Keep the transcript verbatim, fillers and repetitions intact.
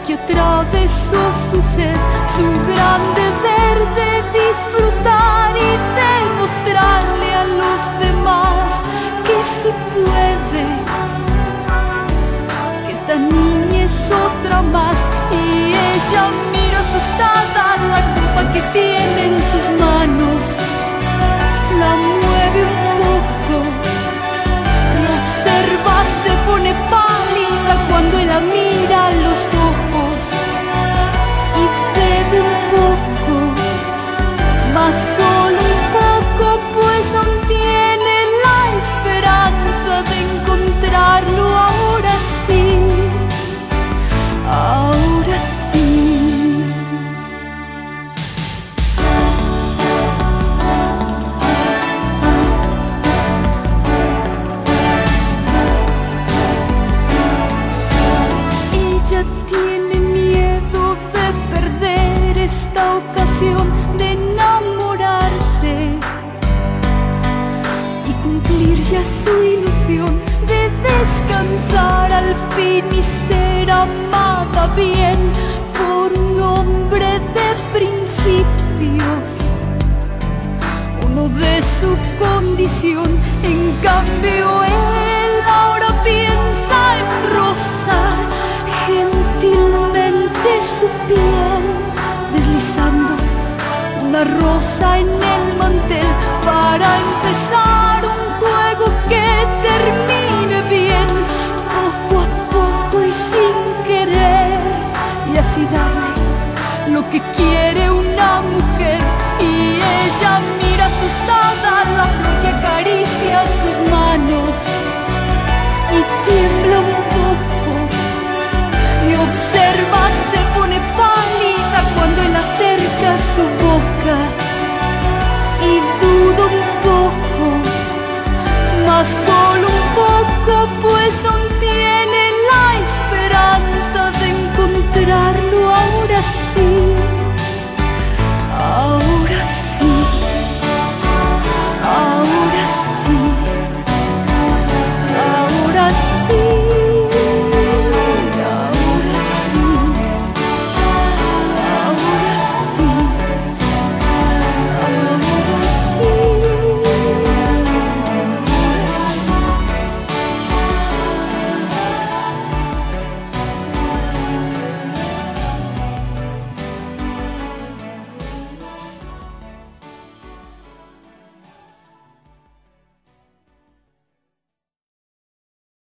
que atravesó su ser, su gran deber de disfrutar y demostrarle a los demás que se puede, que esta niña es otra más. Y ella mira asustada la copa que tiene en sus manos, la mueve un poco, la observa, se pone pálida cuando él la mira a los ojos y bebe un poco, más solo un poco, pues aún tiene la esperanza de encontrarlo. Ahora sí, ahora sí. Ella tiene miedo de perder esta ocasión de enamorarse y cumplir ya su ilusión de descansar al fin y ser amada bien por un hombre de principios, uno de su condición. En cambio él ahora piensa en rozar gentilmente su piel, deslizando una rosa en el mantel para empezar un juego que termine bien, poco a poco y sin querer, y así darle lo que quiere